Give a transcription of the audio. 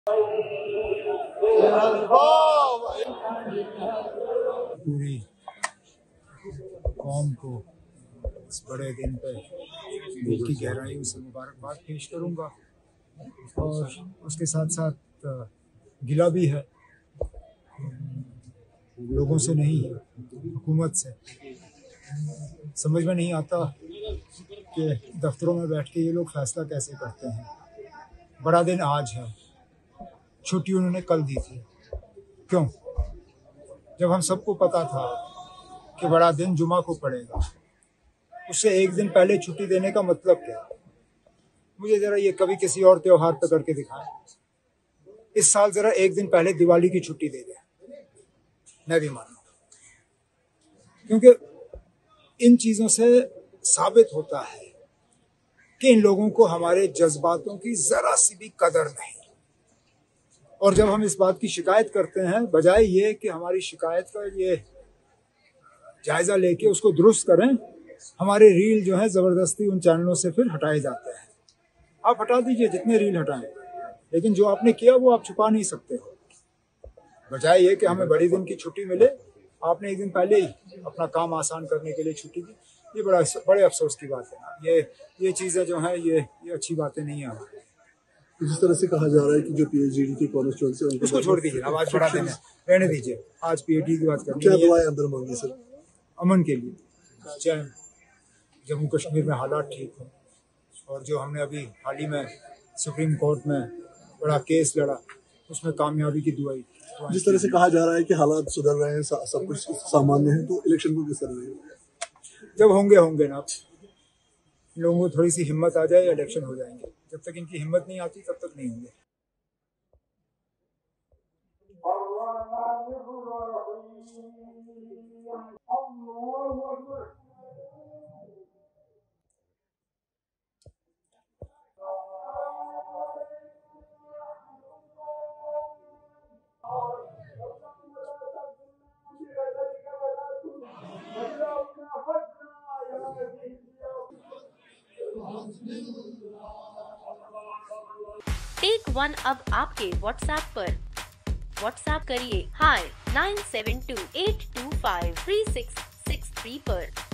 पूरी कौम को इस बड़े दिन पे दिल की गहराइयों से मुबारकबाद पेश करूंगा और उसके साथ साथ गिला भी है लोगों से नहीं, हुकूमत से। समझ में नहीं आता कि दफ्तरों में बैठ के ये लोग फैसला कैसे करते हैं। बड़ा दिन आज है, छुट्टी उन्होंने कल दी थी। क्यों? जब हम सबको पता था कि बड़ा दिन जुमा को पड़ेगा, उससे एक दिन पहले छुट्टी देने का मतलब क्या? मुझे जरा ये कभी किसी और त्योहार पे करके दिखाएं। इस साल जरा एक दिन पहले दिवाली की छुट्टी दे दें, मैं भी मानूंगा, क्योंकि इन चीजों से साबित होता है कि इन लोगों को हमारे जज्बातों की जरा सी भी कदर नहीं। और जब हम इस बात की शिकायत करते हैं, बजाय ये कि हमारी शिकायत का ये जायजा लेके उसको दुरुस्त करें, हमारे रील जो है जबरदस्ती उन चैनलों से फिर हटाए जाते हैं। आप हटा दीजिए जितने रील हटाएं, लेकिन जो आपने किया वो आप छुपा नहीं सकते हो। बजाय ये कि हमें बड़े दिन की छुट्टी मिले, आपने एक दिन पहले ही अपना काम आसान करने के लिए छुट्टी दी। ये बड़े अफसोस की बात है। ये चीजें जो है ये अच्छी बातें नहीं है हमारे। जिस तरह से कहा जा रहा है कि जो पीएचडी के कॉन्स्टिट्यूएंसी है उसको छोड़ दीजिए, अब आज बड़ा दिन है, रहने दीजिए। आज पीएचडी की बात करनी क्या है। दुआएं अंदर मांगी सर? अमन के लिए, चाहे जम्मू कश्मीर में हालात ठीक हो, और जो हमने अभी हाल ही में सुप्रीम कोर्ट में बड़ा केस लड़ा, उसमें कामयाबी की दुआई। जिस तरह से कहा जा रहा है कि हालात सुधर रहे हैं, सब कुछ सामान्य है, तो इलेक्शन को किस तरह रहेगा? जब होंगे ना, लोगों को थोड़ी सी हिम्मत आ जाए, इलेक्शन हो जाएंगे। जब तक इनकी हिम्मत नहीं आती तब तक नहीं होंगे। टेक वन अब आपके व्हाट्सएप पर। व्हाट्सएप करिए hi 9728253663 पर।